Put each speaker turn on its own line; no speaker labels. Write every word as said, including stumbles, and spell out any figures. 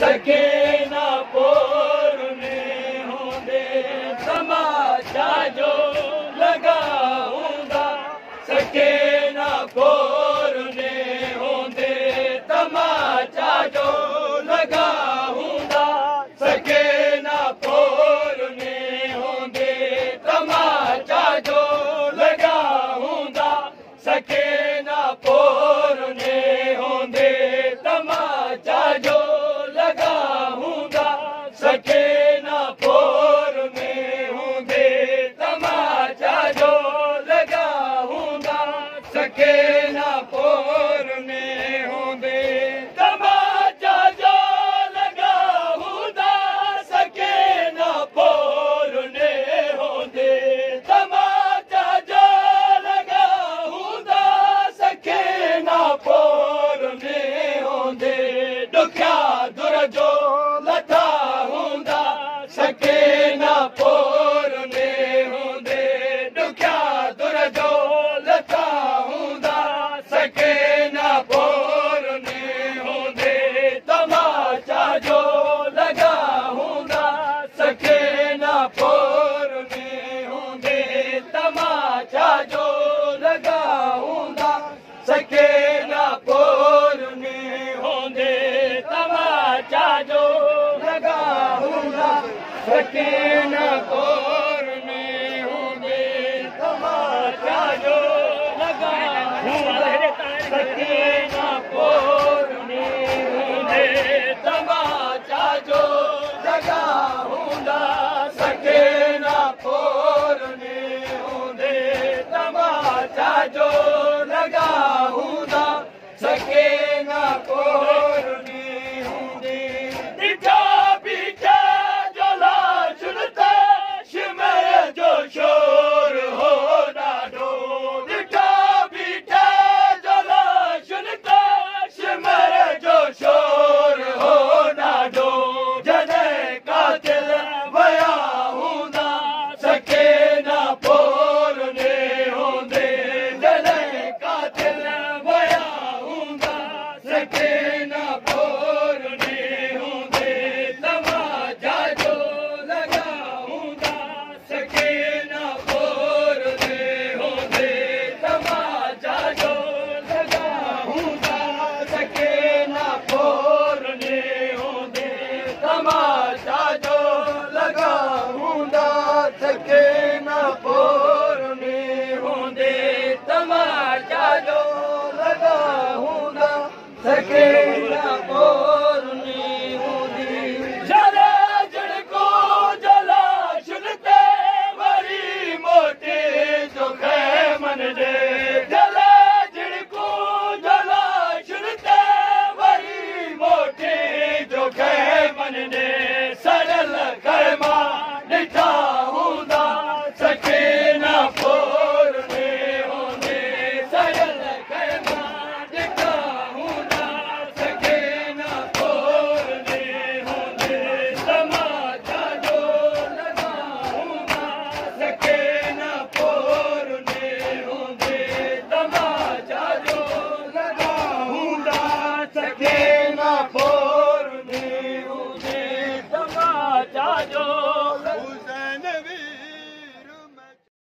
सके ना पोरने होंदे तमाचा जो लगा हूंदा सके ना पोरने होंदे तमाचा जो लगा हूंदा सके ना पोरने होंदे तमाचा जो लगा हूंदा सके ना पोरने होंदे तमाचा जो लगा हूंदा सके ना पोरने होंदे तमाचा जो लगा हूंदा सके ना पोरने होंदे तमाचा जो लगा हूंदा सके ना पोरने होंदे तमाचा जो लगा हूंदा सके ना पोरने होंदे दुखिया दुर जो लथा हूंदा सके ना पोरने होंदे दुखिया दुर जो लथा हूंदा सके ना पोरने होंदे तमाचा जो लगा हूंदा सके ना पोरने होंदे तमाचा जो लगा हूंदा सके ना पोरने होंदे तमाचा जो लगा हूंदा सके ना पोरने होंदे तमाचा जो लगा हूंदा सके ना पोरने होंदे तमाचा जो लगा हूंदा सके ना पोरने होंदे तमाचा जो लगा हूंदा सके ना पोरने होंदे ॾिठा बीठा जो लाशुनता शिमर जो शोर हो ॾाढो ॾिठा बीठा जो लाशुनता शिमर जो शोर हो ॾाढो जॾहिं कातिल वया हूंदा सके ना पोरने होंदे जॾहिं कातिल वया हूंदा सके ना पोरने होंदे तमाचा जो लगा हूंदा सके ना पोरने होंदे तमाचा जो लगा हूंदा सके ना पोरने होंदे तमाचा जो लगा हूंदा सके ना पोरने होंदे तमाचा जो लगा हूंदा सके ना